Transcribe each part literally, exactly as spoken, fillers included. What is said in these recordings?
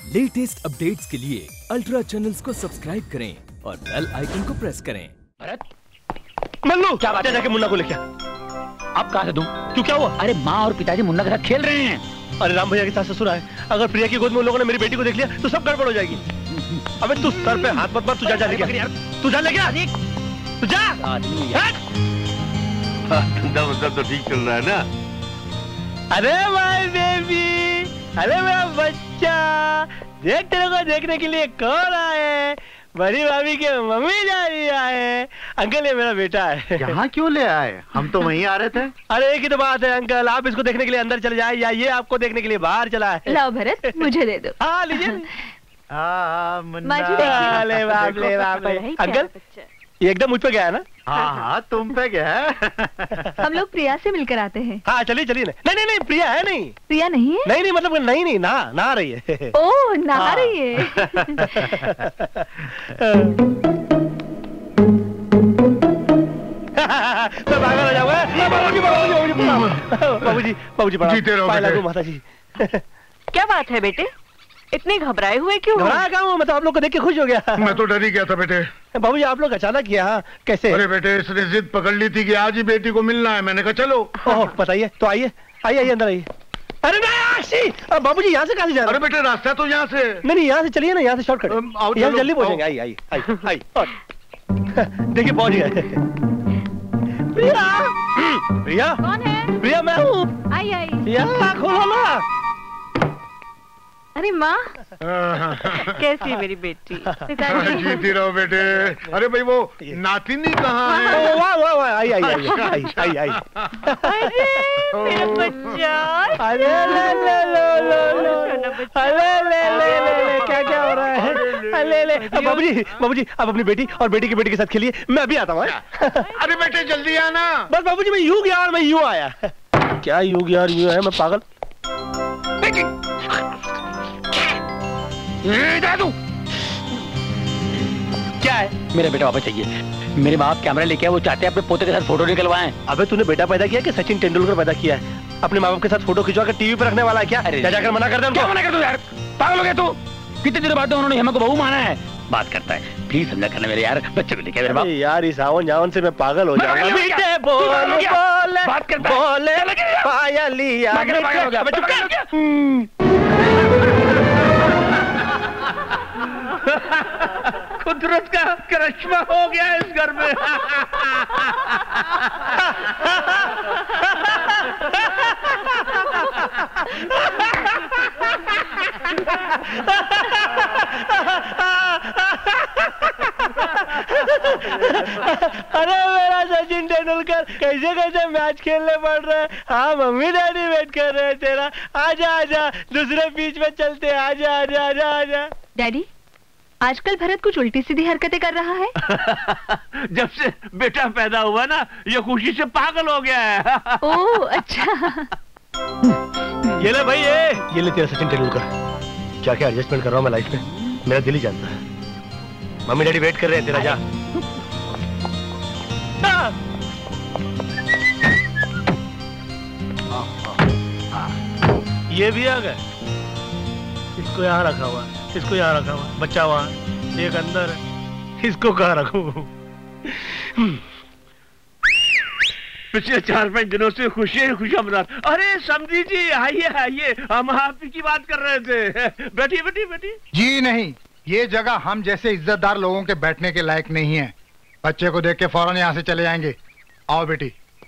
Latest updates के लिए ultra channels को सब्सक्राइब करें और बेल आइकन को प्रेस करें। भरत, मल्लू क्या बात है? जाके मुन्ना को लेके अब कहाँ से दूं? क्यों, क्या हुआ? अरे माँ और पिताजी मुन्ना के साथ खेल रहे हैं। अरे राम भैया के सास ससुर आए, अगर प्रिया की गोद में उन लोगों ने मेरी बेटी को देख लिया तो सब गड़बड़ हो जाएगी। अबे तू सर पे हाथ मत मार, तू जा जा लेके आ, तू जा लेके आ, तू जा। धंधा मतलब तो ठीक चल रहा है ना? अरे माय बेबी, अरे मेरा बच्चा, देख तेरे को देखने के लिए कौन आए? बड़ी भाभी के मम्मी जानी आए। अंकल ये मेरा बेटा है। यहाँ क्यों ले आए? हम तो वहीं आ रहे थे। अरे एक ही तो बात है अंकल, आप इसको देखने के लिए अंदर चले जाए या ये आपको देखने के लिए बाहर चला है। लाओ भरत, मुझे दे दो। हाँ लीजिए। अरे बाप रे बाप रे। अंकल ये एकदम मुझ पे गया है ना? हाँ हाँ तुम पे गया है। हम लोग प्रिया से मिलकर आते हैं। हाँ चलिए चलिए। नहीं नहीं नहीं प्रिया है नहीं। प्रिया नहीं है? नहीं नहीं मतलब नहीं नहीं नहा नहा रही है। ओह नहा रही है। मैं भागा ना जाऊंगा। बाबूजी बाबूजी बाबूजी बाबूजी बाबूजी जीते रहो बेटे। माता जी। क्या बात है बेटे, इतने घबराए हुए क्यों? घबराया क्या हूँ मैं तो आप लोग को देख के खुश हो गया। मैं तो डर ही गया था बेटे। बाबूजी आप लोग अचानक किया कैसे? अरे बेटे इसने जिद पकड़ ली थी कि आज ही बेटी को मिलना है। मैंने कहा चलो। ओह बताइए तो आइए आइए आइए अंदर आइए। अरे नहीं बाबूजी यहाँ से कहाँ से जा रहे? अरे बेटे रास्ता तो यहाँ से। नहीं नहीं यहाँ से चलिए ना, यहाँ से शॉर्टकट। यहाँ जल्दी पहुँचेंगे। आइए आइए आइए आइए। देखिए पहुँच गए। प्रिया प्रिया कौन है? प्रिया मैं हूँ। आई आई। प्रिया खोलो ना। अरे माँ कैसी है मेरी बेटी? पिताजी जीती रहो बेटे। अरे भाई वो नातिनी कहाँ है? वाह वाह वाह आई आई आई आई आई आई। अरे मेरा बच्चा। अरे ले ले लो लो लो। अरे ले ले ले ले क्या क्या हो रहा है? अरे ले बाबूजी बाबूजी आप अपनी बेटी और बेटी की बेटी के साथ खेलिए, मैं अभी आता हूँ। अरे बेटे जल्दी आना। बस बाबूजी मैं यूं गया और मैं यूं आया। क्या यूं गया और यूं है? मैं पागल। दादू क्या है? मेरा बेटा वापस चाहिए। मेरे बाप कैमरा लेके आए, वो चाहते हैं अपने पोते के साथ फोटो निकलवाएं। अबे तूने बेटा पैदा किया कि सचिन तेंदुलकर पैदा किया है? अपने माँ बाप के साथ फोटो खिंचवा कर टीवी पर रखने वाला है क्या? अरे जा जाकर मना कर दे उनको। क्या मना कर दूं यार? पागल हो गया तू? कितने दिनों बाद उन्होंने हेमा को बहू माना है। बात करता है, प्लीज समझा करना मेरे यार, बच्चे को लेके मेरे बाप। यार इस आवन जावन से मैं पागल हो जाऊंगा। बेटे बोल बोल बात करता है। बोले पायलिया। कुदरत का करिश्मा हो गया इस घर में। अरे मेरा सचिन तेंदुलकर कैसे कैसे मैच खेलने पड़ रहे हैं। हाँ मम्मी डैडी वेट कर रहे हैं तेरा। आजा आजा दूसरे बीच में चलते। आजा आजा आजा आजा। डैडी आजकल भरत कुछ उल्टी सीधी हरकतें कर रहा है। जब से बेटा पैदा हुआ ना ये खुशी से पागल हो गया है। ओह अच्छा। ये ले भाई ये ये ले तेरा सचिन तेंदुलकर। क्या क्या एडजस्टमेंट कर रहा हूँ मैं लाइफ में, मेरा दिल ही जानता है। मम्मी डैडी वेट कर रहे हैं तेरा, जा। ये भी आ गए। इसको यहाँ रखा हुआ, इसको यहाँ रखा हुआ, बच्चा वहाँ, एक अंदर है। इसको कहाँ रखूं? पिछले चार पांच दिनों से खुशियां खुशियां मना। अरे समझी जी आइए आइए, हम आप ही की बात कर रहे थे। बैठिए बैठिए बैठिए। जी नहीं, ये जगह हम जैसे इज्जतदार लोगों के बैठने के लायक नहीं है। बच्चे को देख के फौरन यहाँ से चले जाएंगे। आओ बेटी।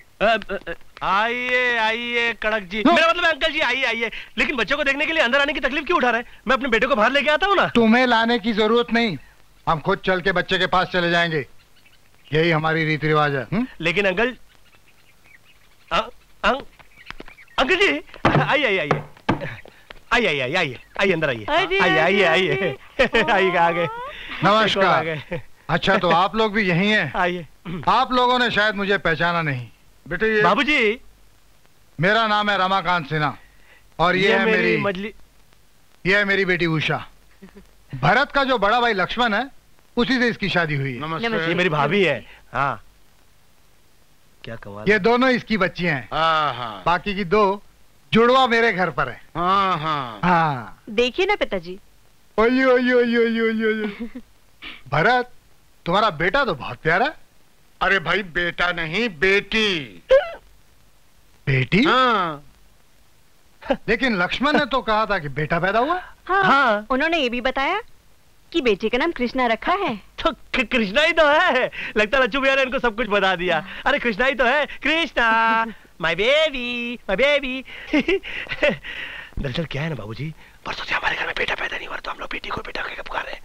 आइए आइए कड़क जी। मेरा मतलब अंकल जी आइए आइए। लेकिन बच्चों को देखने के लिए अंदर आने की तकलीफ क्यों उठा रहे हैं? मैं अपने बेटे को बाहर लेके आता हूँ ना। तुम्हें लाने की जरूरत नहीं, हम खुद चल के बच्चे के पास चले जाएंगे। यही हमारी रीति रिवाज है। हुँ? लेकिन अंकल आ, आ, अंकल जी आइए आइए आइए आइए आइए आइए आइए अंदर आइए आइए आइए आइए आइए आ गए। नमस्कार। अच्छा तो आप लोग भी यही हैं? आइए। आप लोगों ने शायद मुझे पहचाना नहीं। बेटे ये बाबूजी मेरा नाम है रमाकांत सिन्हा और ये, ये है मेरी मजली ये है मेरी बेटी उषा। भरत का जो बड़ा भाई लक्ष्मण है उसी से इसकी शादी हुई है। नमस्ते। ये मेरी भाभी है। हाँ क्या कमाल। ये दोनों इसकी बच्चियां हैं। बाकी की दो जुड़वा मेरे घर पर है। हाँ हाँ हाँ देखिए ना पिताजी, ओये ओये ओये ओये ओये ओये। भरत, तुम्हारा बेटा तो बहुत प्यारा है। अरे भाई बेटा नहीं बेटी। बेटी? हाँ। लेकिन लक्ष्मण ने तो कहा था कि बेटा पैदा हुआ। हाँ, हाँ। उन्होंने ये भी बताया कि बेटे का नाम कृष्णा रखा है। तो कृष्णा ही तो है। लगता है लच्चू भैया ने इनको सब कुछ बता दिया। अरे कृष्णा ही तो है। Krishna my baby my baby. दरअसल क्या है ना बाबूजी, परसों से हमारे घर में बेटा पैदा नहीं हुआ तो हम लोग बेटी को बेटा कहकर पुकार रहे हैं।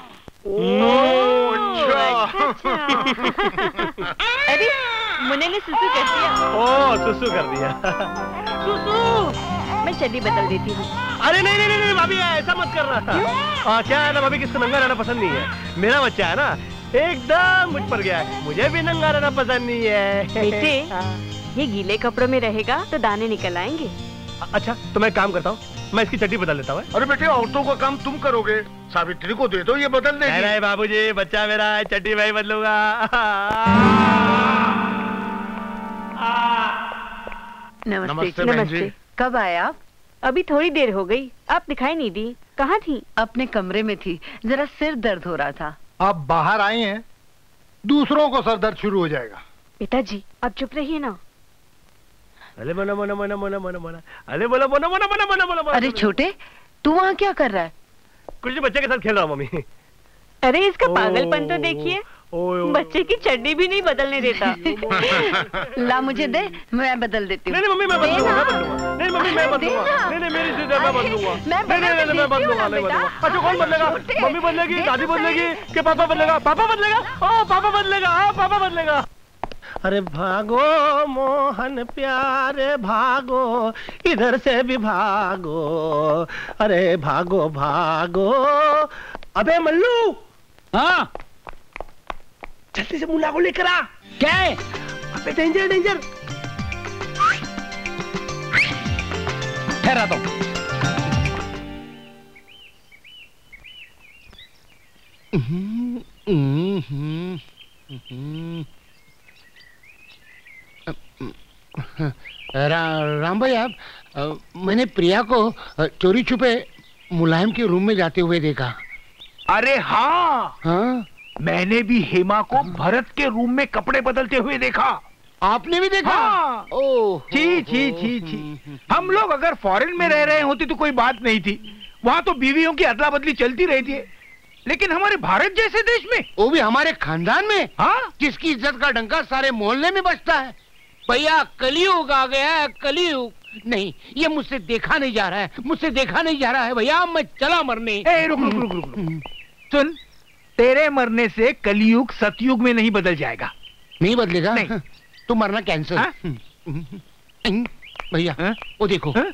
अरे मुन्ने ने सुसु कर दिया। ओ सुसु कर दिया। सुसु मैं चड्डी बदल देती हूँ। अरे नहीं नहीं नहीं भाभी, ऐसा मत करना। आ, क्या है ना भाभी, किसको नंगा रहना पसंद नहीं है। मेरा बच्चा है ना एकदम मुझ पर गया है, मुझे भी नंगा रहना पसंद नहीं है। बेटे ये गीले कपड़ों में रहेगा तो दाने निकल आएंगे। अच्छा तो मैं काम करता हूँ, मैं इसकी चड्डी बदल लेता हूँ। अरे बेटे औरतों का काम तुम करोगे, सावित्री को दे दो ये बदल देगी। नहीं बाबूजी, बच्चा मेरा है, चड्डी मैं ही बदलूंगा। नमस्ते नमस्ते बहन जी। नमस्ते। कब आए आप? अभी थोड़ी देर हो गई, आप दिखाई नहीं दी। कहाँ थी? अपने कमरे में थी, जरा सिर दर्द हो रहा था। आप बाहर आई हैं, दूसरों को सर दर्द शुरू हो जाएगा। पिताजी आप चुप रहिए ना। अरे मना मना मना मना मना मना अरे बोला मना मना मना मना मना। अरे छोटे, तू वहाँ क्या कर रहा है? कुछ नहीं, बच्चे के साथ खेल रहा हूँ मम्मी। अरे इसका पागलपन तो देखिए, बच्चे की चड्डी भी नहीं बदलने देता। ला मुझे दे, मैं बदल देती हूँ। नहीं मम्मी मैं बदलूंगा, मैं बदलूंगा। नहीं मम्मी मैं बदलूंगा। नहीं नहीं मेरी चीज़ मैं बदलूंगा। नहीं नहीं नहीं मैं बदलूंगा, नहीं बदलूंगा। अच्छा कौन बदलेगा? मम्मी बदलेगी, दादी बदलेगी कि पापा बदलेगा? पापा बदलेगा। ओ पापा बदलेगा, हाँ पापा बदलेगा। अरे भागो मोहन प्यारे भागो, इधर से भी भागो। अरे भागो भागो। अबे मल्लू, हाँ जल्दी से मुन्ना को लेकर आ। क्या है? अबे डेंजर डेंजर। ठहरा दो। रा, राम भाई आप, मैंने प्रिया को चोरी छुपे मुलायम के रूम में जाते हुए देखा। अरे हाँ, हाँ मैंने भी हेमा को भरत के रूम में कपड़े बदलते हुए देखा। आपने भी देखा? हाँ। ओह छी छी छी छी। हम लोग अगर फॉरेन में रह रहे होते तो कोई बात नहीं थी, वहाँ तो बीवियों की अदला बदली चलती रहती है, लेकिन हमारे भारत जैसे देश में, वो भी हमारे खानदान में, हाँ, जिसकी इज्जत का डंका सारे मोहल्ले में बजता है। भैया कलयुग आ गया है, कलयुग। नहीं, ये मुझसे देखा नहीं जा रहा है, मुझसे देखा नहीं जा रहा है भैया, मैं चला मरने। ए, रुक रुक रुक रुक रुक। सुन, तेरे मरने से कलयुग सतयुग में नहीं बदल जाएगा। नहीं बदलेगा? नहीं। तो मरना कैंसर। भैया वो देखो। हा?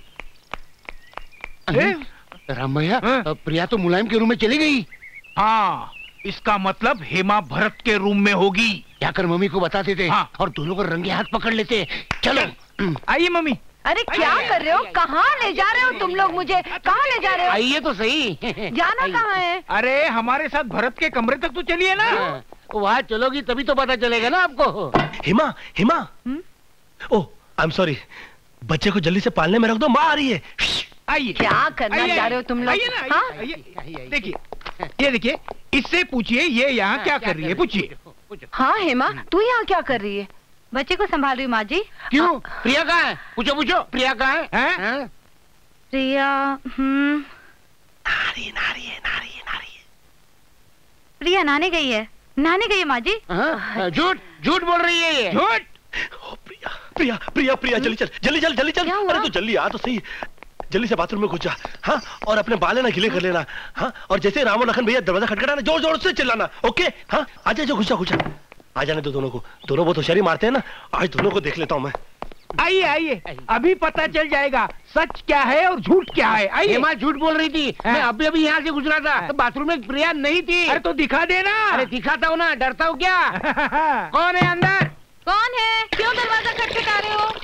राम भैया, हाँ? प्रिया तो मुलायम के रूम में चली गई। हाँ, इसका मतलब हेमा भरत के रूम में होगी। जाकर मम्मी को बता देते, हाँ। और दोनों को रंगे हाथ पकड़ लेते। चलो आइए मम्मी। अरे क्या कर रहे हो? कहाँ ले जा रहे हो तुम लोग मुझे? कहाँ ले जा रहे हो? आइए तो सही। जाना कहाँ है? अरे हमारे साथ भरत के कमरे तक तो चलिए ना। वहाँ चलोगी तभी तो पता चलेगा ना आपको। हिमा हिमा, ओह आई एम सॉरी, बच्चे को जल्दी से पालने में रख दो, माँ आ रही है। आइए। क्या करना आइए, चाह रहे हो तुम लोग? आइए ना, हाँ? आइए, आइए। देखिए, ये देखिए, इससे पूछिए ये यहाँ क्या कर रही है, पूछिए। हाँ हेमा, तू यहाँ क्या कर रही है? बच्चे को संभाल रही हूँ माँ जी। क्यों? प्रिया कहाँ है? पूछो पूछो, प्रिया कहाँ है? हैं? प्रिया, हम्म, नारी नारी है, नारी है, नारी है। प्रिया नहाने गई है। नहाने गई है माँ जी। हाँ? झूठ झूठ बोल रही है ये। झूठ। ओ प्रिया प्रिया प्रिया प्रिया, जल्दी चल जल्दी चल जल्दी चल। क्या हुआ? अरे तू जल्दी आ तो सही, जल्दी से बाथरूम में घुस जा। हाँ, और अपने बाल ना गिले कर लेना। हाँ, और जैसे राम और लखन भैया दरवाजा खटखटाना, जोर जोर से चिल्लाना। ओके? हाँ, आजा जो, घुस जा घुस जा। आ जाने दो दोनों को, दोनों बहुत होशियारी मारते हैं ना, आज दोनों को देख लेता हूँ मैं। आइए आइए, अभी पता चल जाएगा सच क्या है और झूठ क्या है। आइए। हेमा झूठ बोल रही थी। मैं अभी अभी यहाँ से गुजरा था, तो बाथरूम में प्रिया नहीं थी। अरे तो दिखा देना। अरे दिखाता हूँ ना, डरता हूँ क्या? कौन है अंदर? कौन है? क्यों दरवाजा खटखटा रहे हो?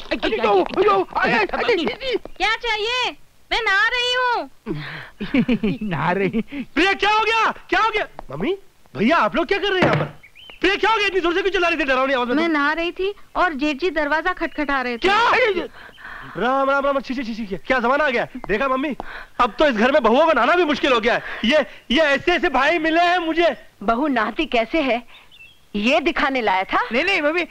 क्या चाहिए? मैं नहा रही हूँ। नहा रही। प्रिया क्या हो गया? क्या हो गया? मम्मी भैया आप लोग क्या कर रहे हैं यहाँ पर? प्रिया क्या हो गया? इतनी जोर से क्यों चिल्ला रही थी डरावनी आवाज में? मैं नहा रही थी और जेठ जी दरवाजा खटखटा रहे थे। क्या? राम राम राम, छी छी छी, क्या जमाना आ गया। देखा मम्मी, अब तो इस घर में बहुओं को नाना भी मुश्किल हो गया है। ये ये ऐसे ऐसे भाई मिले हैं मुझे। बहू नाती कैसे है ये दिखाने लाया था। नहीं नहीं मम्मी,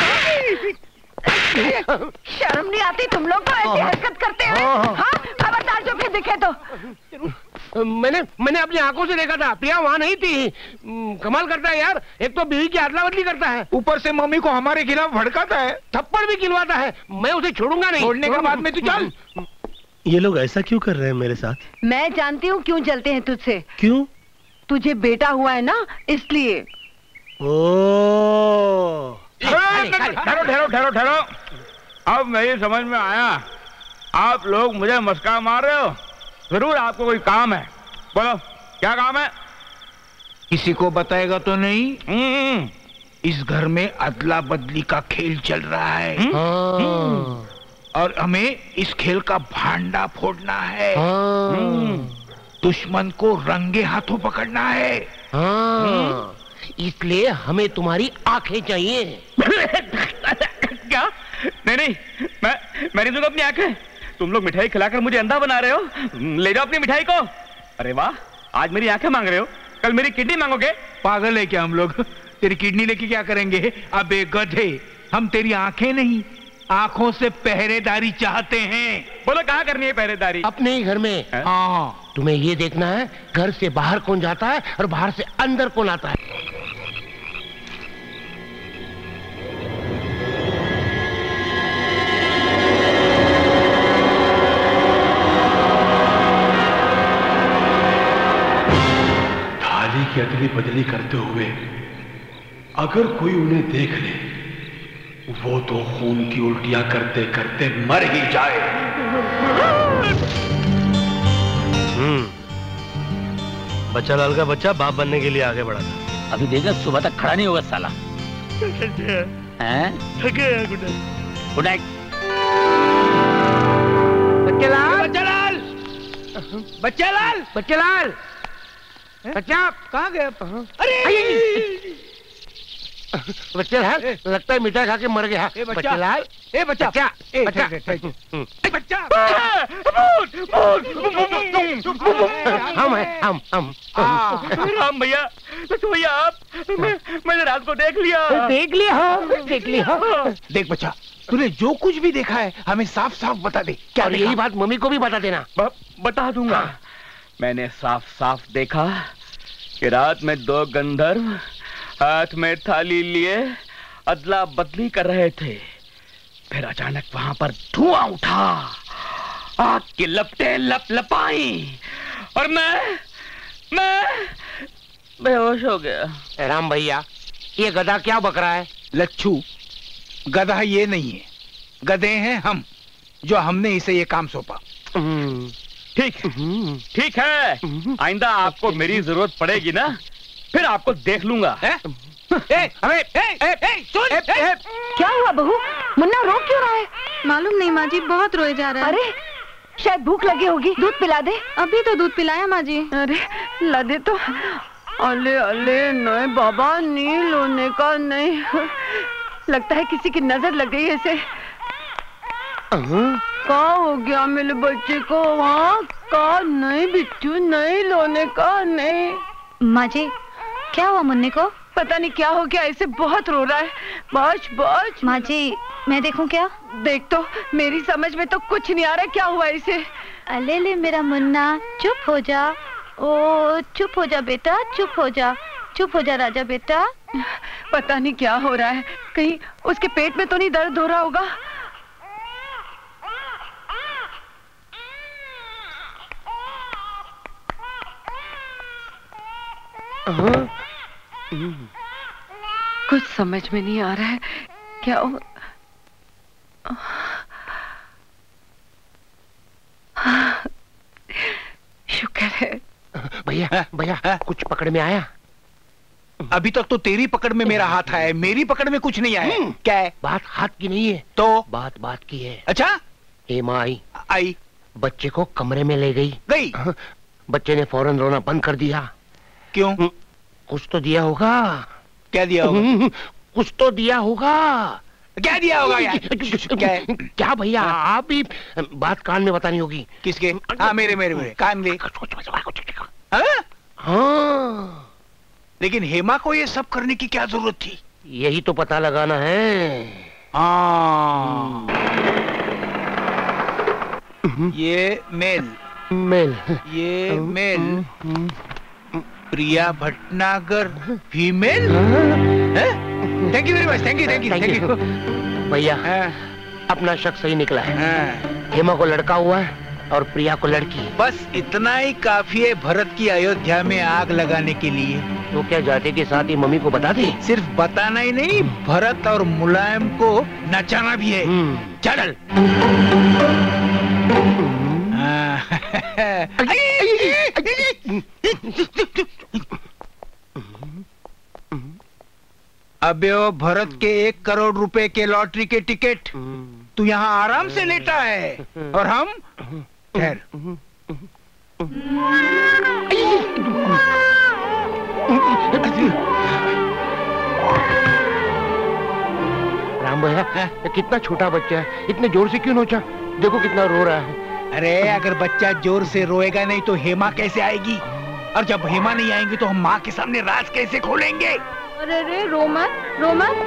शर्म नहीं आती तुम लोग को ऐसी हरकत करते हैं। हाँ, खबरदार जो फिर दिखे तो। मैंने मैंने अपनी आंखों से देखा था, प्रिया वहाँ नहीं थी। कमाल करता है यार, एक तो बीवी की अदला बदली करता है, ऊपर से मम्मी को हमारे खिलाफ भड़काता है, थप्पड़ भी खिलवाता है। मैं उसे छोड़ूंगा नहीं। छोड़ने के बाद में तू चल। ये लोग ऐसा क्यों कर रहे हैं मेरे साथ? मैं जानती हूँ क्यों जलते हैं तुझसे। क्यों? तुझे बेटा हुआ है ना, इसलिए। ओ ठहरो ठहरो ठहरो ठहरो, अब मेरी समझ में आया, आप लोग मुझे मस्का मार रहे हो। जरूर आपको कोई काम है, बोलो क्या काम है? किसी को बताएगा तो नहीं? इस घर में अदला बदली का खेल चल रहा है। हाँ। और हमें इस खेल का भांडा फोड़ना है। हाँ। दुश्मन को रंगे हाथों पकड़ना है। हाँ। इसलिए हमें तुम्हारी आंखें चाहिए। क्या? नहीं नहीं, मैं मेरी दूंगा अपनी आंखें। तुम लोग मिठाई खिलाकर मुझे अंधा बना रहे हो। ले जाओ अपनी मिठाई को। अरे वाह, आज मेरी आंखें मांग रहे हो, कल मेरी किडनी मांगोगे। पागल है क्या हम लोग? तेरी किडनी लेके क्या करेंगे? अबे गधे, हम तेरी आंखें नहीं, आंखों से पहरेदारी चाहते हैं। बोलो कहाँ करनी है पहरेदारी? अपने ही घर में। हाँ। तुम्हें ये देखना है घर से बाहर कौन जाता है और बाहर से अंदर कौन आता है। थाली की अदली बदली करते हुए अगर कोई उन्हें देख ले, वो तो खून की उल्टियां करते करते मर ही जाए। हम्म, बच्चा लाल का बच्चा बाप बनने के लिए आगे बढ़ा था। अभी देखा सुबह तक खड़ा नहीं होगा साला। हैं? Good night. बच्चे लाल, बच्चे लाल, बच्चे लाल, बच्चे लाल, बच्चा कहाँ गया? अरे बच्चे लाल, लगता है मिठाई खा के मर गया। बच्चे लाल, ए बच्चा, बच्चा, ए बच्चा, बच्चा, हम हैं, हम हम राम भैया, तो भैया आप, मैं, मैंने रात को देख लिया। देख लिया, देख लिया। देख बच्चा, तूने जो कुछ भी देखा है हमें साफ साफ बता दे। क्या? और यही बात मम्मी को भी बता देना। ब, बता दूंगा। हाँ। मैंने साफ साफ देखा कि रात में दो गंधर्व हाथ में थाली लिए अदला बदली कर रहे थे। फिर अचानक वहां पर धुआं उठा, आग की लपटें लप लपाई और मैं मैं बेहोश हो गया। राम भैया, ये गधा क्या बक रहा है? लच्छू, गधा ये नहीं है, गधे हैं हम, जो हमने इसे ये काम सौंपा। ठीक ठीक है, आइंदा आपको मेरी जरूरत पड़ेगी ना, फिर आपको देख लूंगा। ए, अबे, ए, ए, ए, सुन, ए, ए, क्या हुआ बहू? मुन्ना रो क्यों रहा है? मालूम नहीं माँ जी, बहुत रोए जा रहा है। अरे शायद भूख लगी होगी, दूध पिला दे। अभी तो दूध पिलाया माँ जी। अरे ला दे तो। अले अले नहीं बाबा, नहीं लोने का नहीं। लगता है किसी की नजर लग गई है इसे। क्या हो गया मेरे बच्चे को? वहाँ का नहीं बिट्टू, नहीं लोने का नहीं। माँ जी, क्या हुआ मुन्ने को? पता नहीं क्या हो गया, ऐसे बहुत रो रहा है। बच बच। माँ जी, मैं देखूं क्या? देख तो, मेरी समझ में तो कुछ नहीं आ रहा क्या हुआ इसे। अले ले मेरा मुन्ना, चुप हो जा। ओ चुप हो जा बेटा, चुप हो जा, चुप हो जा राजा बेटा। पता नहीं क्या हो रहा है, कहीं उसके पेट में तो नहीं दर्द हो रहा होगा। कुछ समझ में नहीं आ रहा है क्या हो... शुक्र है। भैया भैया, कुछ पकड़ में आया? अभी तक तो तेरी पकड़ में मेरा हाथ आया है, मेरी पकड़ में कुछ नहीं आया। क्या है? बात हाथ की नहीं है तो बात बात की है। अच्छा? हेमा आई आई बच्चे को कमरे में ले गई गई बच्चे ने फौरन रोना बंद कर दिया। क्यों? कुछ तो दिया होगा। क्या दिया होगा? कुछ तो दिया होगा। क्या दिया होगा यार? क्या है? क्या भैया आप भी बात कान में बतानी होगी। किसके? हाँ मेरे मेरे मेरे कान में। हाँ लेकिन हेमा को ये सब करने की क्या जरूरत थी? यही तो पता लगाना है। हाँ ये मेल मेल ये male Priya Bhatnagar female. Thank you very much. Thank you thank you thank you भैया। अपना शक सही निकला है। हेमा को लड़का हुआ है और प्रिया को लड़की। बस इतना ही काफी है भरत की अयोध्या में आग लगाने के लिए। तो क्या जाते के साथ ही मम्मी को बता दे? सिर्फ बताना ही नहीं, भरत और मुलायम को नचाना भी है। चल अबे ओ भरत के एक करोड़ रुपए के लॉटरी के टिकट तू यहाँ आराम से लेटा है और हम खैर। राम भैया कितना छोटा बच्चा है, इतने जोर से क्यों नोचा? देखो कितना रो रहा है। अरे अगर बच्चा जोर से रोएगा नहीं तो हेमा कैसे आएगी? और जब हेमा नहीं आएंगी तो हम माँ के सामने राज कैसे खोलेंगे? अरे रे रो मत रो मत।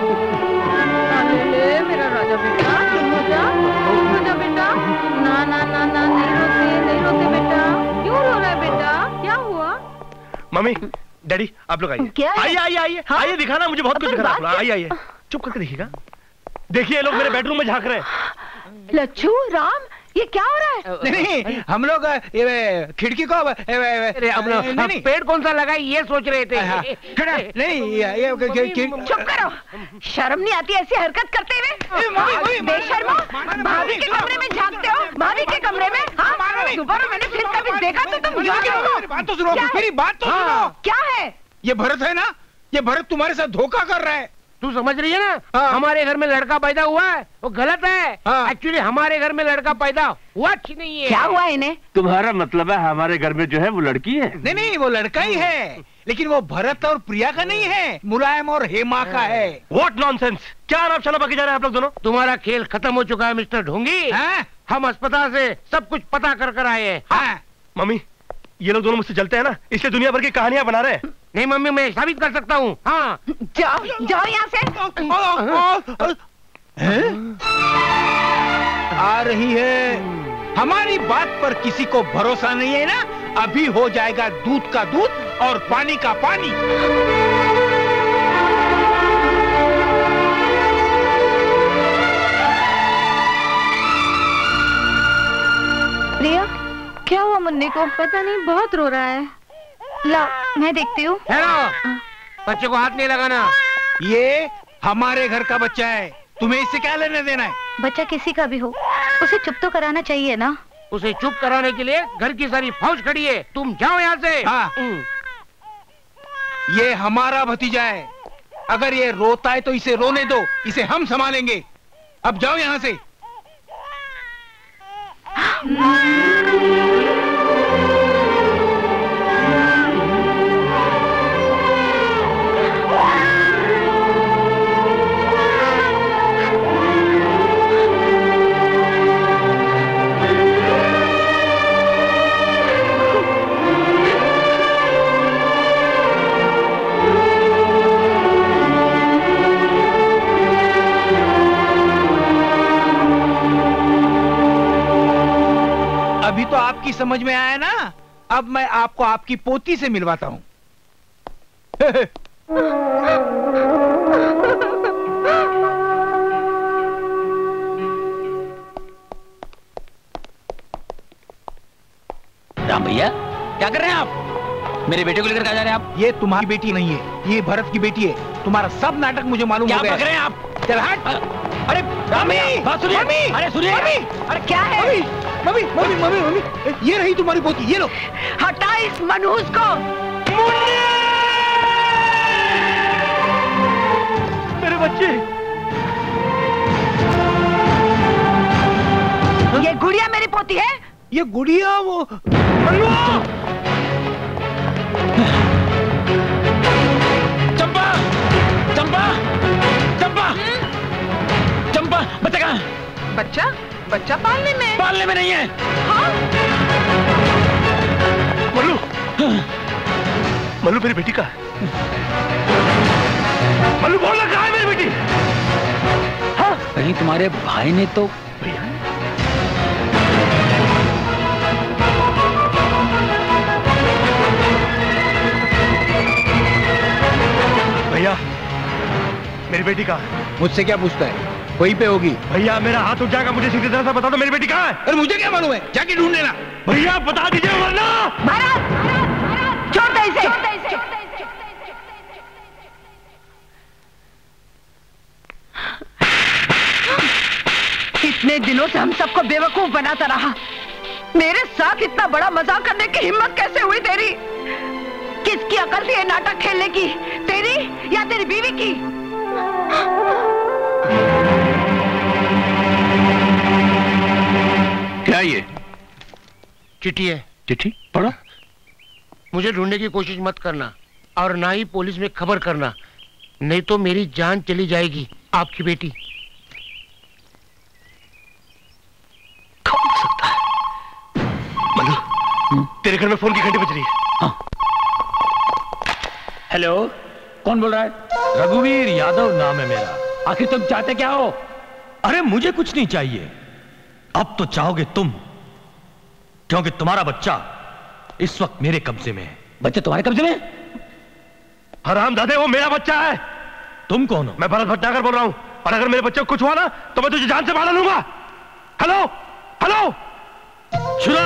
अरे मेरा राजा बेटा चुप हो जा, चुप हो जा बेटा। ना ना ना ना नहीं रोते नहीं रोते बेटा। क्यों रो रहा है बेटा? क्या हुआ? मम्मी डैडी आप लोग आइए। क्या है? आइए आइए आइए आइए दिखाना मुझे बहुत कुछ दिखाना है। आइए आइए चुप करके देखिएगा। देखिए ये लोग मेरे बेडरूम में झांक रहे हैं। लच्छू राम ये क्या हो रहा है? नहीं हम लोग ये खिड़की को नहीं, पेड़ कौन सा लगा ये सोच रहे थे। नहीं ये चुप करो, शर्म नहीं आती ऐसी हरकत करते हुए? बेशर्मो, भाभी के कमरे में झांकते हो? भाभी के कमरे में? हाँ दोबारा मैंने फिर कभी देखा तो तुम बात तो सुनो, मेरी बात तो सुनो। क्या है? ये भरत है ना, ये भरत तुम्हारे साथ धोखा कर रहा है। तू समझ रही है ना? हाँ। हमारे घर में लड़का पैदा हुआ है वो गलत है। हाँ। एक्चुअली हमारे घर में लड़का पैदा हुआ ही नहीं है। क्या हुआ इन्हें? तुम्हारा मतलब है हमारे घर में जो है वो लड़की है? नहीं नहीं वो लड़का ही है, लेकिन वो भरत और प्रिया का नहीं है, मुलायम और हेमा का है। What nonsense! क्या नाम चला बाकी जा रहे हैं आप लोग दोनों? तुम्हारा खेल खत्म हो चुका है मिस्टर ढोंगी। हम अस्पताल से सब कुछ पता कर कर आए हैं। मम्मी ये लोग दोनों मुझसे चलते हैं ना, इसलिए दुनिया भर की कहानियां बना रहे हैं। नहीं मम्मी मैं साबित कर सकता हूँ। हाँ जाओ जाओ यहाँ से। आ रही है। हमारी बात पर किसी को भरोसा नहीं है ना? अभी हो जाएगा दूध का दूध और पानी का पानी। प्रिया क्या हुआ मुन्नी को? पता नहीं बहुत रो रहा है। ला मैं देखती हूँ। हेलो बच्चे को हाथ नहीं लगाना, ये हमारे घर का बच्चा है, तुम्हें इससे क्या लेने देना है? बच्चा किसी का भी हो उसे चुप तो कराना चाहिए ना। उसे चुप कराने के लिए घर की सारी फौज खड़ी है, तुम जाओ यहाँ से। हाँ। ये हमारा भतीजा है, अगर ये रोता है तो इसे रोने दो, इसे हम संभालेंगे। अब जाओ यहाँ से। अभी तो आपकी समझ में आया ना, अब मैं आपको आपकी पोती से मिलवाता हूँ। राम भैया क्या कर रहे हैं आप? मेरे बेटे को लेकर कहाँ जा रहे हैं आप? ये तुम्हारी बेटी नहीं है, ये भरत की बेटी है। तुम्हारा सब नाटक मुझे मालूम हो गया। क्या बक रहे हैं आप? चल हट। अरे मम्मी, बात सुनिए। मम्मी, अरे सुनिए। मम्मी, अरे क्या है? मम्मी मम्मी मम्मी मम्मी ये रही तुम्हारी पोती, ये लो। हटा इस मनहूस को। मेरे बच्चे। ये गुड़िया मेरी पोती है? ये गुड़िया वो चंपा, चंपा, चंपा, बच्चा बच्चा पालने में पालने में नहीं है। हाँ? मल्लू, मल्लू मेरी बेटी का मल्लू बोलना कहाँ है मेरी बेटी? हाँ? कहीं तुम्हारे भाई ने तो भैया भैया मेरी बेटी कहाँ है? मुझसे क्या पूछता है? वहीं पे होगी। भैया मेरा हाथ उठ जाएगा, मुझे सीधी तरह से बता दो मेरी बेटी कहाँ है? अरे मुझे क्या मालूम है, जाके ढूंढ लेना। भैया बता दीजिए वरना। महाराज छोड़ दे इसे। इतने दिनों से हम सबको बेवकूफ बनाता रहा, मेरे साथ इतना बड़ा मजाक करने की हिम्मत कैसे हुई तेरी? किसकी अकल थी ये नाटक खेलने की, तेरी या तेरी बीवी की? क्या ये चिट्ठी है। चिट्ठी पढ़ो। मुझे ढूंढने की कोशिश मत करना और ना ही पुलिस में खबर करना, नहीं तो मेरी जान चली जाएगी। आपकी बेटी। कौन हो सकता है? मल्लू, तेरे घर में फोन की घंटी बज रही है। हाँ। हेलो, कौन बोल रहा है? रघुवीर यादव नाम है मेरा। आखिर तुम चाहते क्या हो? अरे मुझे कुछ नहीं चाहिए, अब तो चाहोगे तुम, क्योंकि तुम्हारा बच्चा इस वक्त मेरे कब्जे में है। बच्चा तुम्हारे कब्जे में? हरामजादे, वो मेरा बच्चा है। तुम कौन हो? मैं भरत भटनागर बोल रहा हूं, और अगर मेरे बच्चे को कुछ हुआ ना तो मैं तुझे जान से मार लूंगा। हेलो हेलो छुरा,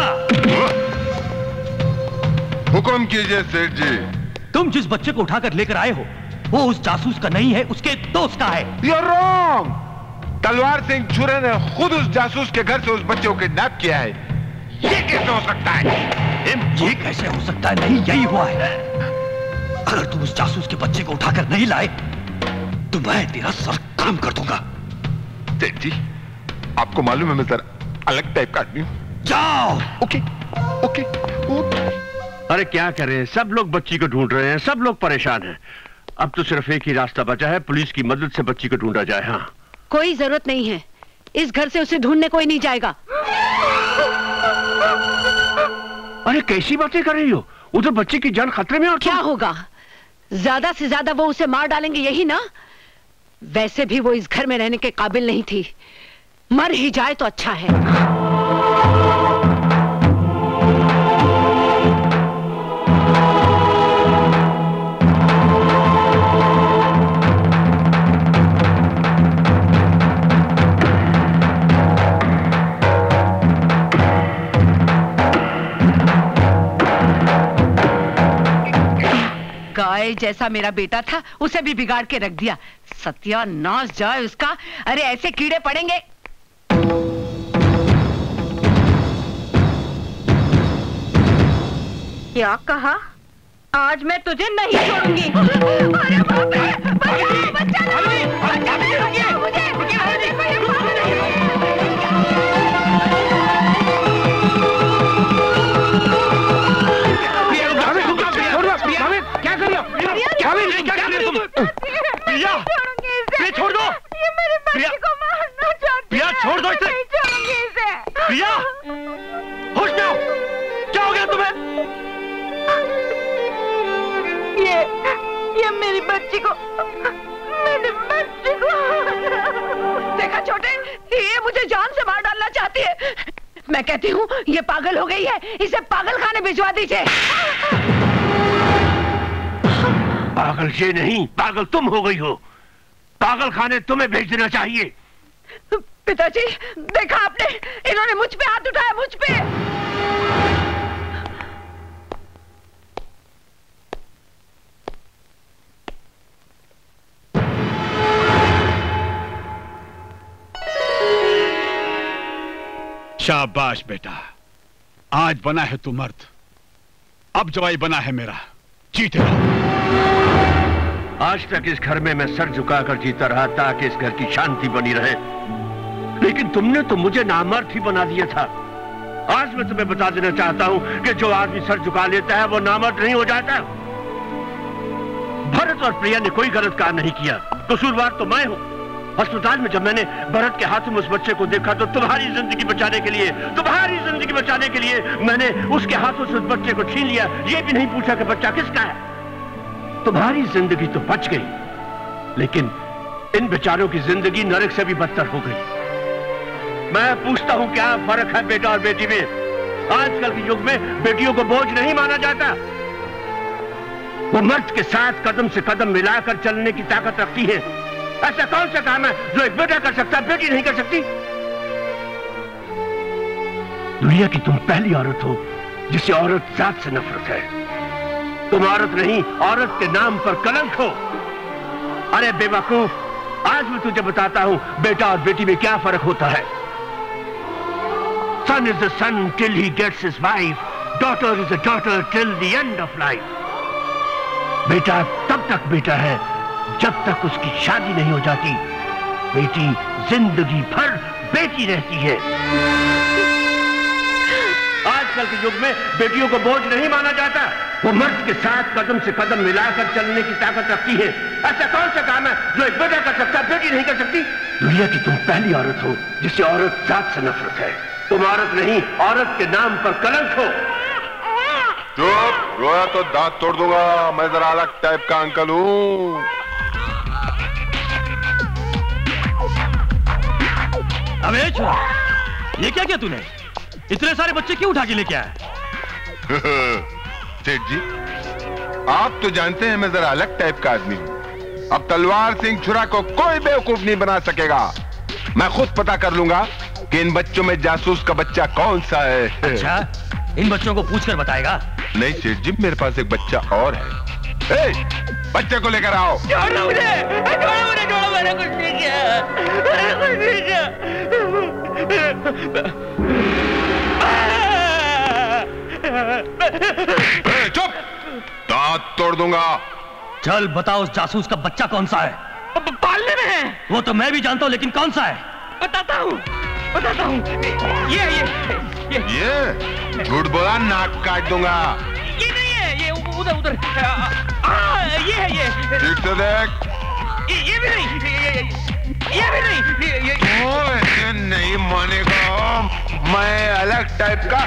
हुक्म कीजिए सेठ जी। तुम जिस बच्चे को उठाकर लेकर आए हो वो उस जासूस का नहीं है, उसके दोस्त का है। You're wrong! तलवार सिंह छुरे ने खुद उस जासूस के घर से उस बच्चे को किडनैप किया है। ये कैसे हो सकता है? ये कैसे हो सकता है? नहीं, यही हुआ है। अगर तुम उस जासूस के बच्चे को उठाकर नहीं लाए तो मैं तेरा सर काम कर दूंगा। सेठ जी, आपको मालूम है मैं जरा अलग टाइप का आदमी हूं। जाओ। Okay okay okay. अरे क्या करें, सब लोग बच्ची को ढूंढ रहे हैं, सब लोग परेशान हैं। अब तो सिर्फ एक ही रास्ता बचा है, पुलिस की मदद से बच्ची को ढूंढा जाए। हाँ, कोई जरूरत नहीं है, इस घर से उसे ढूंढने कोई नहीं जाएगा। अरे कैसी बातें कर रही हो? उधर बच्चे की जान खतरे में। और क्या होगा, ज्यादा से ज्यादा वो उसे मार डालेंगे, यही ना? वैसे भी वो इस घर में रहने के काबिल नहीं थी, मर ही जाए तो अच्छा है। गाय जैसा मेरा बेटा था, उसे भी बिगाड़ के रख दिया। सत्यानाश जाए उसका। अरे ऐसे कीड़े पड़ेंगे। क्या कहा? आज मैं तुझे नहीं छोड़ूंगी। अरे बाप रे, बचाओ, बच्चा नहीं, बच्चा नहीं, रुकिए, मुझे, क्या कर रही हो? क्या कर रही हो तुम? प्रिया, प्रिया छोड़ दो। ये मेरे बच्चे को मारना चाहती है। प्रिया छोड़ दो इसे। नहीं छोड़ूंगी इसे। प्रिया, होश में आओ। क्या हो गया तुम्हें? ये, ये मेरी बच्ची को, मेरे बच्चे को। देखा छोटे, ये मुझे जान से मार डालना चाहती है। मैं कहती हूँ ये पागल हो गई है, इसे पागल खाने भिजवा दीजिए। पागल ये नहीं, पागल तुम हो गई हो। पागल खाने तुम्हें भेज देना चाहिए। पिताजी, देखा आपने, इन्होंने मुझ पे हाथ उठाया, मुझ पे। शाबाश बेटा, आज बना है तू मर्द, अब जवाई बना है मेरा। जीते रहो। आज तक इस घर में मैं सर झुकाकर जीता रहा ताकि इस घर की शांति बनी रहे, लेकिन तुमने तो मुझे नामर्द ही बना दिया था। आज मैं तुम्हें बता देना चाहता हूं कि जो आदमी सर झुका लेता है वो नामर्द नहीं हो जाता। भरत और प्रिया ने कोई गलत काम नहीं किया, कसूरवार तो मैं हूं। अस्पताल में जब मैंने भरत के हाथ में उस बच्चे को देखा तो तुम्हारी जिंदगी बचाने के लिए तुम्हारी जिंदगी बचाने के लिए मैंने उसके हाथों से उस बच्चे को छीन लिया, ये भी नहीं पूछा कि बच्चा किसका है। तुम्हारी जिंदगी तो बच गई, लेकिन इन बेचारों की जिंदगी नरक से भी बदतर हो गई। मैं पूछता हूं क्या फर्क है बेटा और बेटी में? आजकल के युग में बेटियों को बोझ नहीं माना जाता। वो मर्द के साथ कदम से कदम मिलाकर चलने की ताकत रखती है। ऐसा कौन सा काम है जो एक बेटा कर सकता है, बेटी नहीं कर सकती? दुनिया की तुम पहली औरत हो जिसे औरत जात से नफरत है। तुम औरत नहीं, औरत के नाम पर कलंक हो। अरे बेवकूफ, आज मैं तुझे बताता हूं बेटा और बेटी में क्या फर्क होता है। Son is a son till he gets his wife. Daughter is a daughter till the end of life. बेटा तब तक बेटा है जब तक उसकी शादी नहीं हो जाती। बेटी जिंदगी भर बेटी रहती है। आजकल के युग में बेटियों को बोझ नहीं माना जाता। वो मर्द के साथ कदम से कदम मिलाकर चलने की ताकत रखती है। ऐसा कौन सा काम है जो एक बेटा कर सकता है, बेटी नहीं कर सकती? दुनिया की तुम पहली औरत हो जिसे औरत जात से नफरत है। तुम औरत नहीं, औरत के नाम पर कलंक हो। चुप, रोया तो दांत तोड़ दूंगा। मैं जरा अलग टाइप का अंकल हूँ। अबे छोरा, ये क्या किया तूने? इतने सारे बच्चे क्यों उठा के लेके आया? सेठ जी, आप तो जानते हैं मैं जरा अलग टाइप का आदमी हूँ। अब तलवार सिंह छुरा को कोई बेवकूफ नहीं बना सकेगा। मैं खुद पता कर लूंगा कि इन बच्चों में जासूस का बच्चा कौन सा है। अच्छा, इन बच्चों को पूछकर बताएगा? नहीं सेठ जी, मेरे पास एक बच्चा और है। ए, बच्चे को लेकर आओ। छोड़ो मुझे, छोड़ो मुझे, छोड़ो, मैंने कुछ नहीं किया, मैंने कुछ नहीं किया। ए, चुप, दांत तोड़ दूंगा। चल बता, उस जासूस का बच्चा कौन सा है? पालने में है। वो तो मैं भी जानता हूँ, लेकिन कौन सा है? बताता हूँ, बताता हूँ। ये ये ये ये झूठ बोला नाक काट दूंगा। ये नहीं है, ये उधर उधर। हाँ ये है, ये ठीक से देख। ये, ये भी नहीं, ये, ये, ये भी नहीं। ये, ये, ओ, ऐसे नहीं मानेगा। मैं अलग टाइप का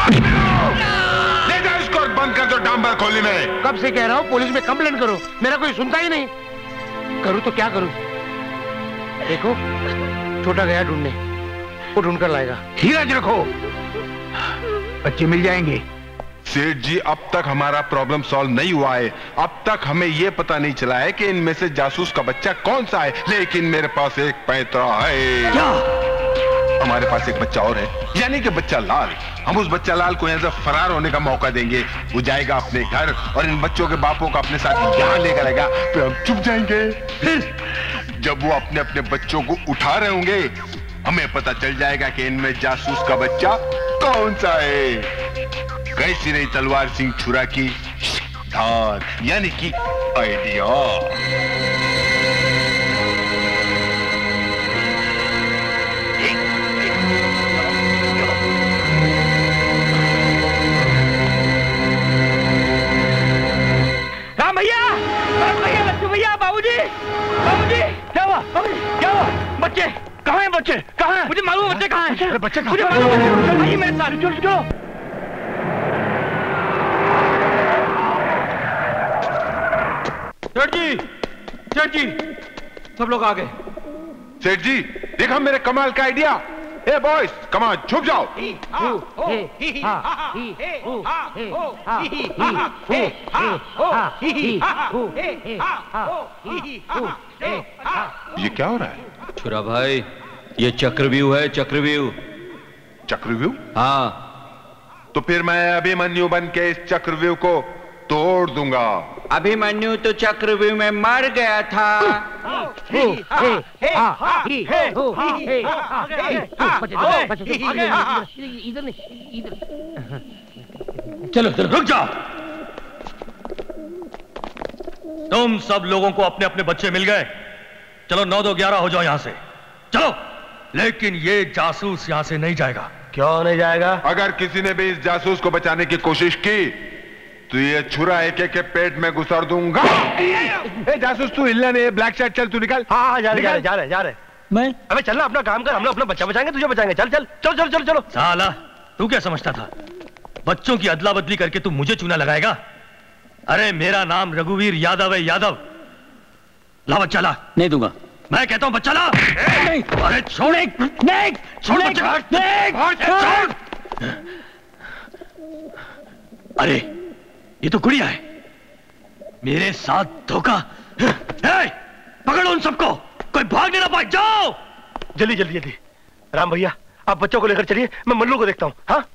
ले जाओ इसको, बंद कर दो डांबर खोली में। कब से कह रहा हूँ पुलिस में कंप्लेंट करो, मेरा कोई सुनता ही नहीं। करूँ तो क्या करूँ? देखो छोटा गया ढूंढने, वो ढूंढ कर लाएगा। धीरज रखो, बच्चे मिल जाएंगे। सेठ जी, अब तक हमारा प्रॉब्लम सॉल्व नहीं हुआ है। अब तक हमें यह पता नहीं चला है कि इनमें से जासूस का बच्चा कौन सा है, लेकिन मेरे पास एक पैंतरा है। क्या? हमारे पास एक बच्चा और है, यानी कि बच्चा लाल। हम उस बच्चा लाल को यहाँ से फरार होने का मौका देंगे। वो जाएगा अपने घर और इन बच्चों के बापों को अपने साथ यहाँ लेकर आएगा। फिर हम चुप जाएंगे। फिर जब वो अपने अपने बच्चों को उठा रहे होंगे, हमें पता चल जाएगा कि इनमें जासूस का बच्चा कौन सा है। कैसी रही तलवार सिंह छुरा की धार, यानी कि आइडिया। राम भैया, राम भैया, लक्ष्मी भैया, बाबूजी, बाबूजी, क्या हुआ? बाबूजी, क्या हुआ? बच्चे कहाँ हैं? बच्चे कहाँ हैं? मुझे मालूम है बच्चे कहाँ हैं। बच्चे कहाँ? मुझे मालूम है। भाई मेरे साथ चलो चलो। सेठ जी, सेठ जी, सब लोग आ गए। सेठ जी, देखा मेरे कमाल का आइडिया। ए बॉयज, कम ऑन, छुप जाओ। ये क्या हो रहा है? छुरा भाई, ये चक्रव्यूह है, चक्रव्यूह। चक्रव्यूह? हाँ। तो फिर मैं अभिमन्यु बन के इस चक्रव्यूह को तोड़ दूंगा। अभिमन्यु तो चक्रव्यूह में मर गया था। चलो चलो, रुक जाओ। तुम सब लोगों को अपने अपने बच्चे मिल गए। चलो नौ दो ग्यारह हो जाओ यहां से, चलो। लेकिन ये जासूस यहां से नहीं जाएगा। क्यों नहीं जाएगा? अगर किसी ने भी इस जासूस को बचाने की कोशिश की तो ये छुरा एक एक के पेट में घुसर दूंगा। ए जासूस तू हिलना नहीं, ब्लैक शर्ट चल तू निकल। हाँ हाँ जा रहे जा रहे जा रहे जा रहे मैं अबे चलना, अपना काम कर, हम लोग अपना बच्चा बचाएंगे, तुझे बचाएंगे। चल चल चलो चलो चलो चलो। साला तू क्या समझता था बच्चों की अदला बदली करके तू मुझे चूना लगाएगा? अरे मेरा नाम रघुवीर यादव है, यादव। ला बच्चा ला। नहीं दूंगा। मैं कहता हूँ बच्चा ला। नहीं। अरे छोड़ नहीं छोड़ बच्चा। छोड़। अरे ये तो गुड़िया है, मेरे साथ धोखा। पकड़ो उन सबको, कोई भाग ना पाए। जाओ जल्दी जल्दी जल्दी। राम भैया आप बच्चों को लेकर चलिए, मैं मल्लू को देखता हूँ। हाँ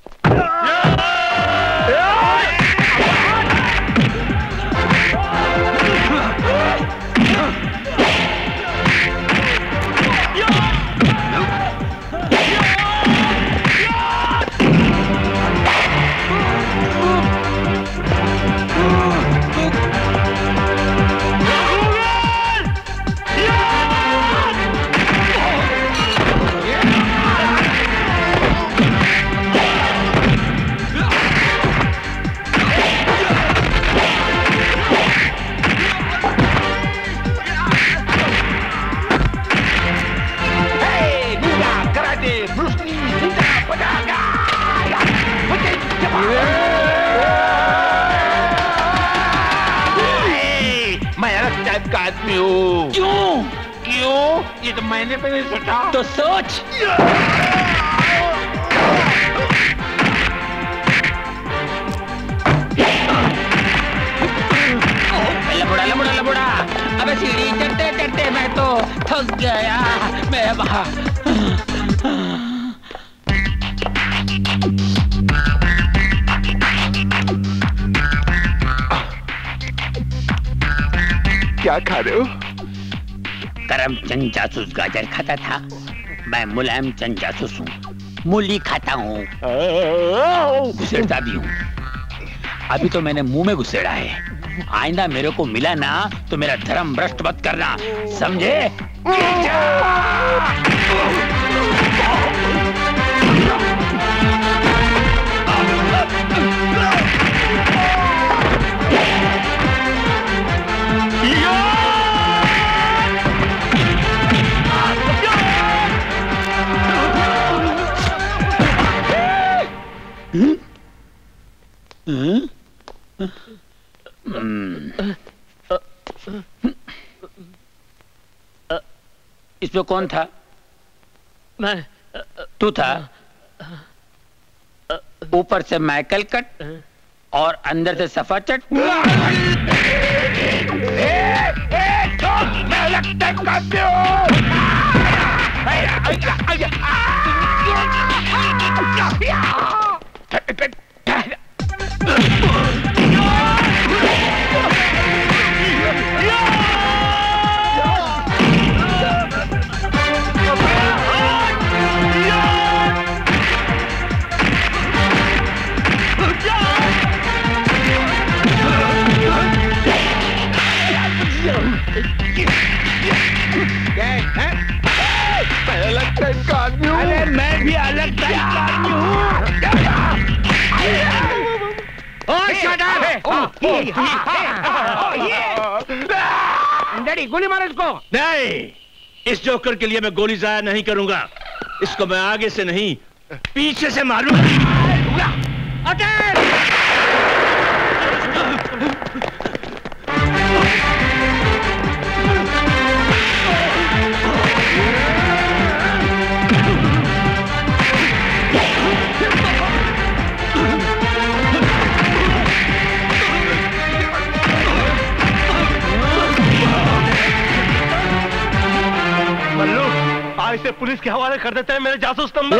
मैं अलग टाइप का आदमी हूँ। क्यों क्यों ये तो मैंने भी नहीं सोचा। तो सोच। लबड़ा लबड़ा लबड़ा, अबे सीढ़ी चढ़ते चढ़ते मैं तो थक गया। मैं वहाँ क्या खा रहे हो? करमचंद जासूस गाजर खाता था, मैं मुलायम चंद जासूस हूँ, मूली खाता हूँ, घुसेड़ता भी हूँ। अभी तो मैंने मुंह में घुसेड़ा है, आइंदा मेरे को मिला ना तो मेरा धर्म भ्रष्ट मत करना, समझे? इसमें कौन था? मैं। तू था? ऊपर से माइकल कट और अंदर से सफाचट। मैं अलग टाइप का मैं अलग टाइप का आदमी हूँ। अरे मैं भी अलग टाइप का आदमी हूँ। डैडी गोली मारो इसको। नहीं, इस जोकर के लिए मैं गोली जाया नहीं करूंगा, इसको मैं आगे से नहीं पीछे से मारूंगा। अटैक! मल्लू आज से पुलिस के हवाले कर देते हैं मेरे जासूस नंबर।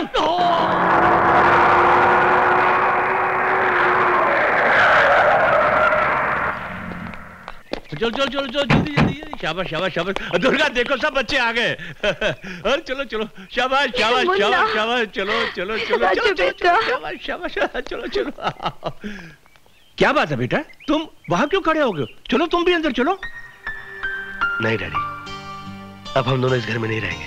चलो चलो चलो चलो जल्दी जल्दी जल्दी। शाबाश शाबाश शाबाश। दुर्गा देखो सब बच्चे आ गए। और चलो चलो शाबाश शाबाश शाबाश शाबाश। चलो चलो चलो चलो शाबाश शाबाश। चलो चलो। क्या बात है बेटा, तुम वहां क्यों खड़े हो गए? चलो तुम भी अंदर चलो। नहीं डैडी, अब हम दोनों इस घर में नहीं रहेंगे।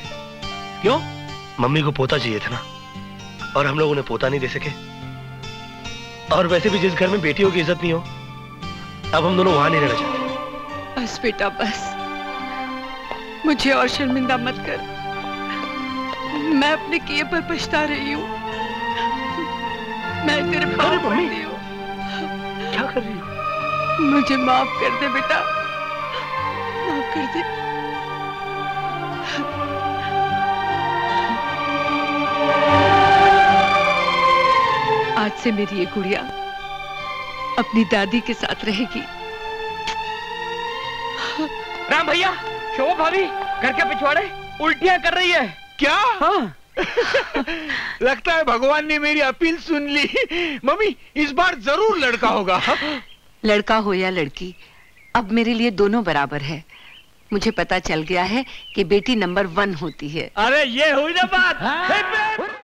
क्यों? मम्मी को पोता चाहिए था ना, और हम लोग उन्हें पोता नहीं दे सके, और वैसे भी जिस घर में बेटियों की इज्जत नहीं हो, अब हम दोनों वहां नहीं रहना चाहते। बस बेटा बस, मुझे और शर्मिंदा मत कर। मैं अपने किए पर पछता रही हूँ। मैं तेरे पाँव पड़ती हूँ। क्या कर रही हो? मुझे माफ कर दे बेटा, माफ कर दे। आज से मेरी ये गुड़िया अपनी दादी के साथ रहेगी। राम भैया, शोभा भाभी घर के पिछवाड़े उल्टियां कर रही है। क्या? हाँ। लगता है भगवान ने मेरी अपील सुन ली। मम्मी, इस बार जरूर लड़का होगा। लड़का हो या लड़की, अब मेरे लिए दोनों बराबर है। मुझे पता चल गया है कि बेटी नंबर वन होती है। अरे ये हुई ना बात।